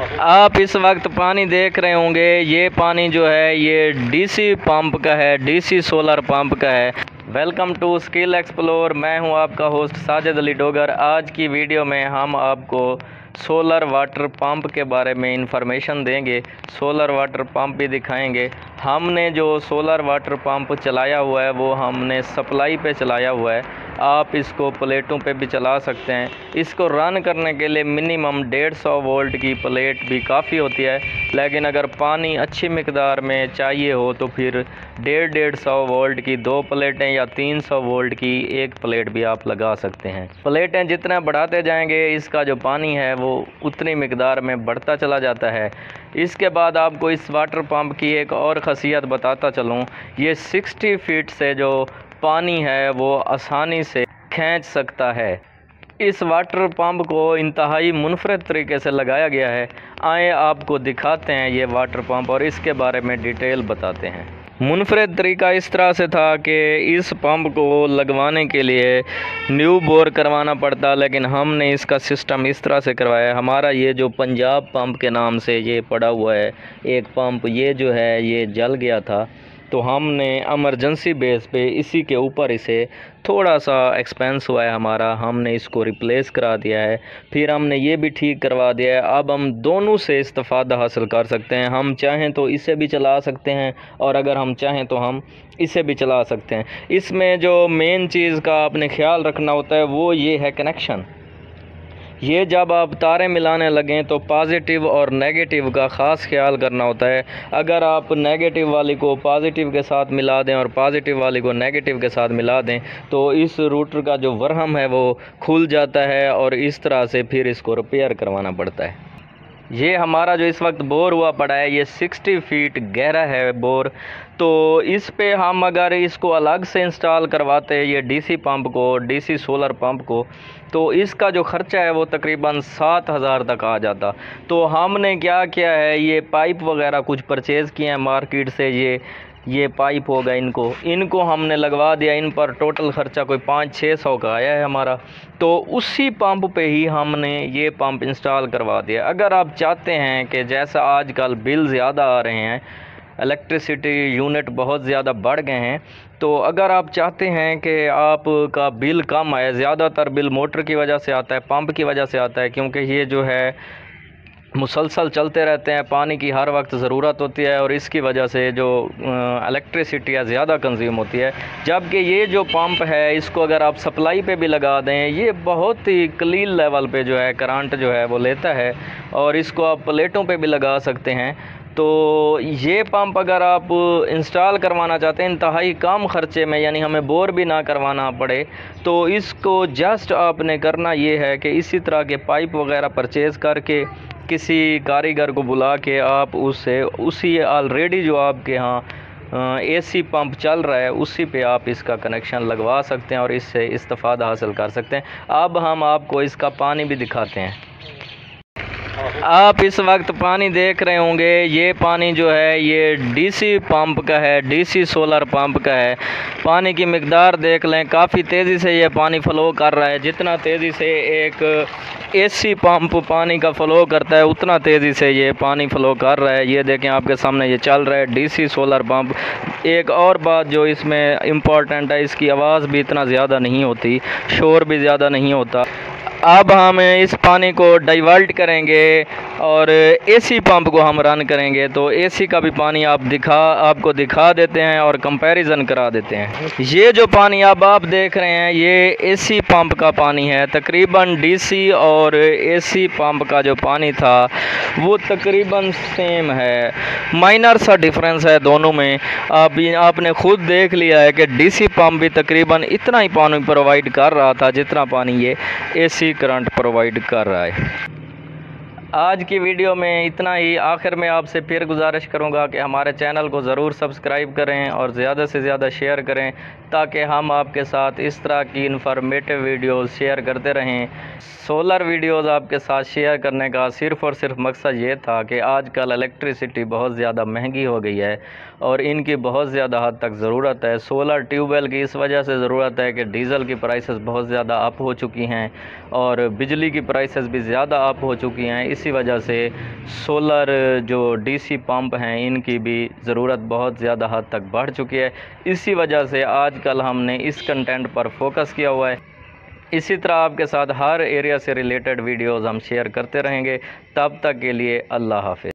आप इस वक्त पानी देख रहे होंगे, ये पानी जो है ये डीसी पंप का है, डीसी सोलर पंप का है। Welcome to skill explore. मैं हूं आपका होस्ट साजिद अली डोगर। आज की वीडियो में हम आपको सोलर वाटर पंप के बारे में इंफॉर्मेशन देंगे, सोलर वाटर पंप भी दिखाएंगे। हमने जो सोलर वाटर पंप चलाया हुआ है वो हमने सप्लाई पे चलाया हुआ है। आप इसको प्लेटों पे भी चला सकते हैं। इसको रन करने के लिए मिनिमम 150 वोल्ट की प्लेट भी काफ़ी होती है, लेकिन अगर पानी अच्छी मिकदार में चाहिए हो तो फिर 150 वोल्ट की 2 प्लेटें या 300 वोल्ट की 1 प्लेट भी आप लगा सकते हैं। प्लेटें जितना बढ़ाते जाएंगे इसका जो पानी है वो उतनी मिकदार में बढ़ता चला जाता है। इसके बाद आपको इस वाटर पंप की एक और ख़ासियत बताता चलूँ। ये 60 फीट से जो पानी है वो आसानी से खींच सकता है। इस वाटर पंप को इंतहाई मुनफरद तरीके से लगाया गया है। आए आपको दिखाते हैं ये वाटर पंप और इसके बारे में डिटेल बताते हैं। मुनफरद तरीका इस तरह से था कि इस पंप को लगवाने के लिए न्यू बोर करवाना पड़ता, लेकिन हमने इसका सिस्टम इस तरह से करवाया। हमारा ये जो पंजाब पंप के नाम से ये पड़ा हुआ है एक पंप, ये जो है ये जल गया था, तो हमने एमरजेंसी बेस पे इसी के ऊपर इसे थोड़ा सा एक्सपेंस हुआ है हमारा, हमने इसको रिप्लेस करा दिया है। फिर हमने ये भी ठीक करवा दिया है। अब हम दोनों से इस्तेफ़ादा हासिल कर सकते हैं। हम चाहें तो इसे भी चला सकते हैं और अगर हम चाहें तो हम इसे भी चला सकते हैं। इसमें जो मेन चीज़ का आपने ख्याल रखना होता है वो ये है कनेक्शन। ये जब आप तारे मिलाने लगें तो पॉजिटिव और नेगेटिव का ख़ास ख्याल करना होता है। अगर आप नेगेटिव वाली को पॉजिटिव के साथ मिला दें और पॉजिटिव वाली को नेगेटिव के साथ मिला दें तो इस रूटर का जो वरहम है वो खुल जाता है और इस तरह से फिर इसको रिपेयर करवाना पड़ता है। ये हमारा जो इस वक्त बोर हुआ पड़ा है ये 60 फीट गहरा है बोर। तो इस पे हम अगर इसको अलग से इंस्टॉल करवाते हैं ये डीसी पंप को, डीसी सोलर पंप को, तो इसका जो ख़र्चा है वो तकरीबन 7,000 तक आ जाता। तो हमने क्या किया है, ये पाइप वगैरह कुछ परचेज़ किए हैं मार्केट से। ये पाइप होगा, इनको हमने लगवा दिया। इन पर टोटल ख़र्चा कोई 500-600 का आया है हमारा। तो उसी पंप पे ही हमने ये पंप इंस्टॉल करवा दिया। अगर आप चाहते हैं कि जैसा आजकल बिल ज़्यादा आ रहे हैं, इलेक्ट्रिसिटी यूनिट बहुत ज़्यादा बढ़ गए हैं, तो अगर आप चाहते हैं कि आपका बिल कम आए, ज़्यादातर बिल मोटर की वजह से आता है, पंप की वजह से आता है, क्योंकि ये जो है मुसलसल चलते रहते हैं, पानी की हर वक्त ज़रूरत होती है और इसकी वजह से जो इलेक्ट्रिसिटी है ज़्यादा कंज्यूम होती है। जबकि ये जो पंप है इसको अगर आप सप्लाई पे भी लगा दें, ये बहुत ही क्लीन लेवल पे जो है करंट जो है वो लेता है और इसको आप प्लेटों पे भी लगा सकते हैं। तो ये पंप अगर आप इंस्टॉल करवाना चाहते हैं इंतहाई कम ख़र्चे में, यानी हमें बोर भी ना करवाना पड़े, तो इसको जस्ट आपने करना ये है कि इसी तरह के पाइप वगैरह परचेज़ करके किसी कारीगर को बुला के आप उससे उसी ऑलरेडी जो आपके यहाँ एसी पंप चल रहा है उसी पे आप इसका कनेक्शन लगवा सकते हैं और इससे इस्तेफ़ादा हासिल कर सकते हैं। अब हम आपको इसका पानी भी दिखाते हैं। आप इस वक्त पानी देख रहे होंगे, ये पानी जो है ये डीसी पंप का है, डीसी सोलर पंप का है। पानी की मिकदार देख लें, काफ़ी तेज़ी से ये पानी फ़्लो कर रहा है। जितना तेज़ी से एक एसी पंप पानी का फ़्लो करता है उतना तेज़ी से ये पानी फ़्लो कर रहा है। ये देखें आपके सामने ये चल रहा है डीसी सोलर पंप। एक और बात जो इसमें इम्पॉर्टेंट है, इसकी आवाज़ भी इतना ज़्यादा नहीं होती, शोर भी ज़्यादा नहीं होता। अब हम इस पानी को डाइवर्ट करेंगे और एसी पंप को हम रन करेंगे, तो एसी का भी पानी आपको दिखा देते हैं और कंपैरिजन करा देते हैं। ये जो पानी अब आप देख रहे हैं ये एसी पंप का पानी है। तकरीबन डीसी और एसी पंप का जो पानी था वो तकरीबन सेम है, माइनर सा डिफरेंस है दोनों में। आपने खुद देख लिया है कि डीसी पंप भी तकरीबन इतना ही पानी प्रोवाइड कर रहा था जितना पानी ये एसी करंट प्रोवाइड कर रहा है। आज की वीडियो में इतना ही। आखिर में आपसे फिर गुजारिश करूंगा कि हमारे चैनल को ज़रूर सब्सक्राइब करें और ज़्यादा से ज़्यादा शेयर करें ताकि हम आपके साथ इस तरह की इन्फॉर्मेटिव वीडियोस शेयर करते रहें। सोलर वीडियोस आपके साथ शेयर करने का सिर्फ़ और सिर्फ मकसद ये था कि आजकल इलेक्ट्रिसिटी बहुत ज़्यादा महंगी हो गई है और इनकी बहुत ज़्यादा हद तक ज़रूरत है। सोलर ट्यूबवेल की इस वजह से ज़रूरत है कि डीज़ल की प्राइसेस बहुत ज़्यादा अप हो चुकी हैं और बिजली की प्राइसेस भी ज़्यादा अप हो चुकी हैं। इसी वजह से सोलर जो डीसी पंप हैं इनकी भी ज़रूरत बहुत ज़्यादा हद तक बढ़ चुकी है। इसी वजह से आजकल हमने इस कंटेंट पर फोकस किया हुआ है। इसी तरह आपके साथ हर एरिया से रिलेटेड वीडियोज़ हम शेयर करते रहेंगे। तब तक के लिए अल्लाह हाफ़िज़।